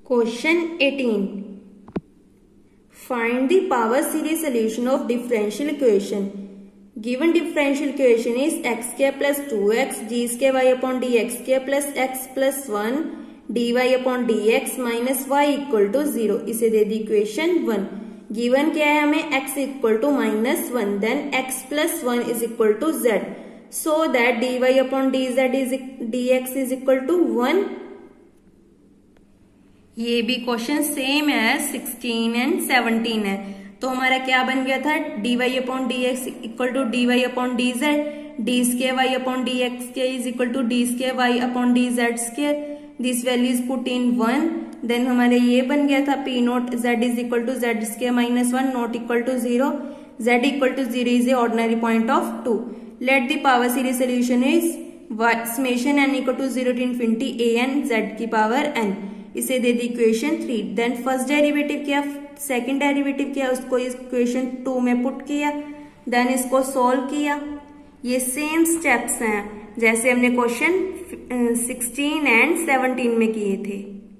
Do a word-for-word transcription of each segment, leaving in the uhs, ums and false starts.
Question eighteen. Find the power series solution of differential equation. Given differential equation is x square plus two x g square y upon dx square plus x plus one dy upon dx minus y equal to zero. इसे दे दी equation one. Given क्या है हमें x equal to minus one, then x plus one is equal to z, so that dy upon dz is dx is equal to one. ये भी question same है, sixteen and seventeen है. तो हमारा क्या बन गया था, dy upon dx equal to dy upon dz, d square y upon dx square is equal to d square y upon dz square. This value is put in one. Then हमारे ये बन गया था p naught z is equal to z square minus one not equal to zero. z इक्वल to जीरो is a ordinary point of two. Let the power series solution is summation n equal to zero to infinity a n z की power n. इसे दे दी equation three. Then first derivative किया, second derivative किया, उसको equation two में put किया, then इसको सॉल्व किया. ये सेम स्टेप्स हैं जैसे हमने क्वेश्चन सिक्सटीन एंड सेवनटीन में किए थे.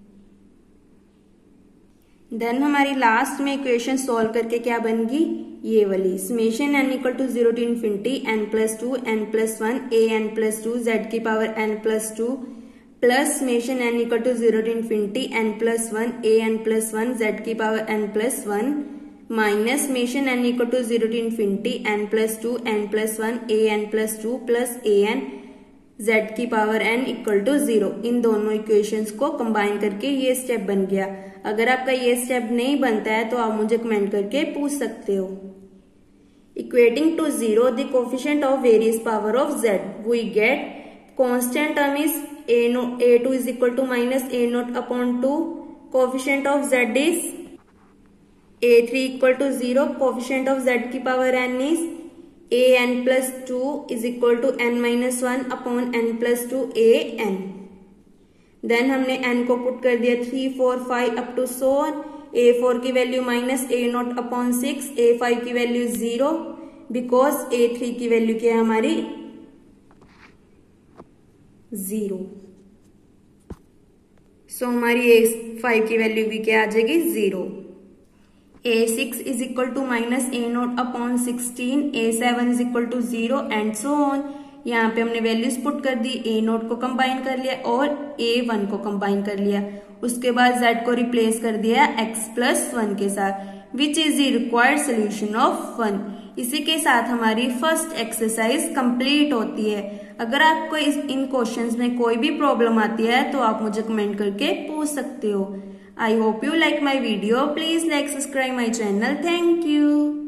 देन हमारी लास्ट में इक्वेशन सॉल्व करके क्या बन गई, ये वाली. Summation n equal to zero to infinity n plus two n plus one a n plus two z की power n plus two plus summation n equal to zero to infinity n plus one a n plus one z की power n plus one minus summation n equal to zero to infinity n plus two n plus one a n plus two plus a n z की power n equal to zero. इन दोनों equations को combine करके ये step बन गया. अगर आपका ये स्टेप नहीं बनता है तो आप मुझे कमेंट करके पूछ सकते हो. Equating to zero the coefficient of various power of z, we get constant term is a no a two is equal to minus a naught upon two. Coefficient of z is a three equal to zero. Coefficient of z की power n is a n plus two is equal to n minus one upon n plus two a n. Then हमने n को put कर दिया three four five up to so on. a four की value minus a naught upon six, a five की value zero, because a three की value क्या है हमारी जीरो. सो हमारी ए फाइव की वैल्यू भी क्या आ जाएगी, zero. A six is equal to minus a naught upon sixteen, a seven is equal to zero and so on. यहाँ पे हमने वैल्यूज पुट कर दी, ए नोट को कंबाइन कर लिया और ए वन को कंबाइन कर लिया. उसके बाद जेड को रिप्लेस कर दिया एक्स प्लस वन के साथ, which is the required solution of one. इसी के साथ हमारी फर्स्ट एक्सरसाइज कंप्लीट होती है. अगर आपको इस इन क्वेश्चंस में कोई भी प्रॉब्लम आती है तो आप मुझे कमेंट करके पूछ सकते हो. I hope you like my video. Please like subscribe my channel. Thank you.